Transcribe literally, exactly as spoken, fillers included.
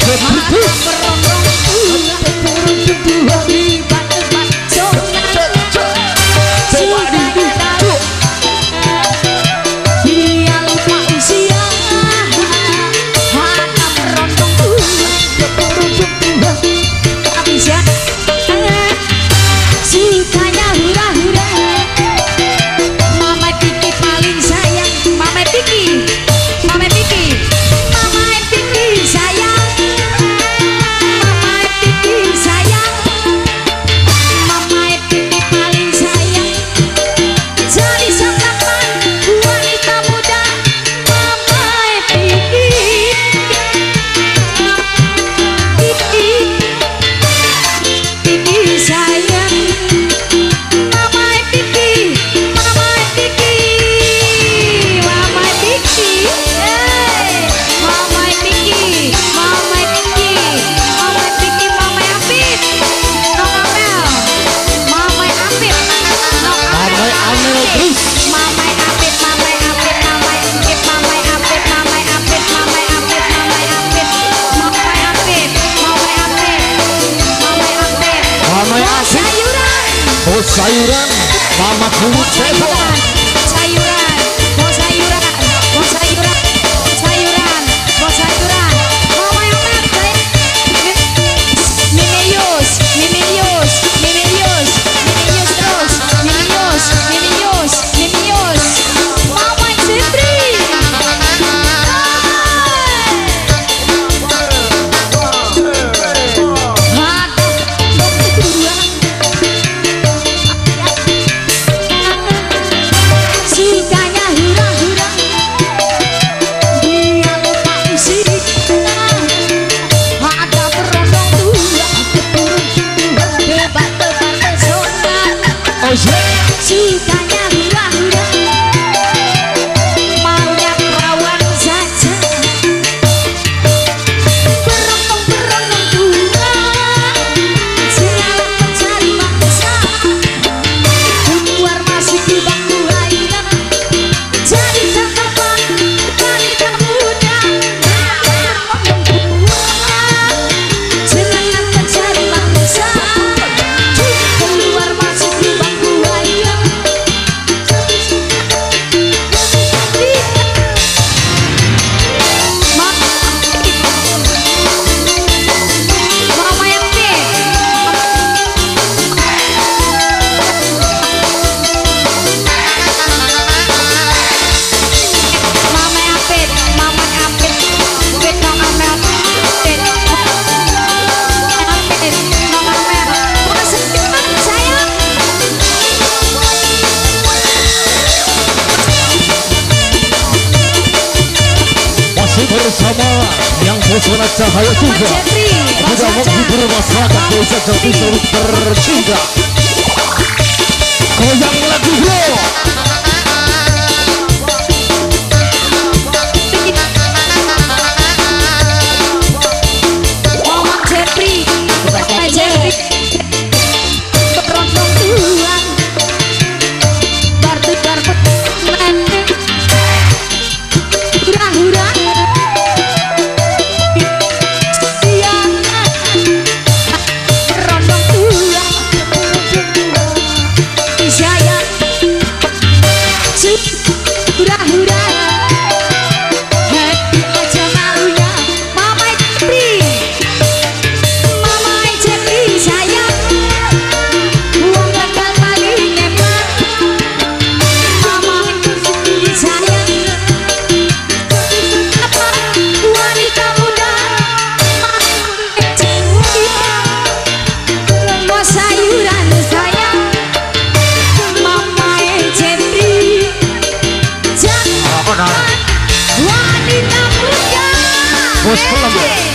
Sayuran Mama Kulut Cebol. Sayuran, mau sayuran, mau sayuran, sayuran, mau sayuran. Mama yang mana? Mimilius, Mimilius, Mimilius, Mimilius terus, Mimilius, Mimilius, Mimilius. Mama Jepri. Sukanya hura-hura, maunya perawan saja, berenung-berenung tua, segala mencari mangsa, keluar masih di bangku ayah, jadi tangkapan wanita muda, berenung tua, segala mencari mangsa, keluar masih di bangku ayah. Bersama yang pesona cahaya juga sudah menghibur masyarakat desa Jati Surut tercinta. Goyang lagu bro. Mama Jepri, Mama Jepri, berondong tuan, bartu-bartu mendek, hura-hura. Hura-hura, happy aja malunya, Mama Jepri, Mama Jepri sayang, uang gagal paling hebat, Mama Jepri sayang, apa wanita muda, Mama Jepri, mau sayuran sayang, Mama Jepri. Wanita muda. Bos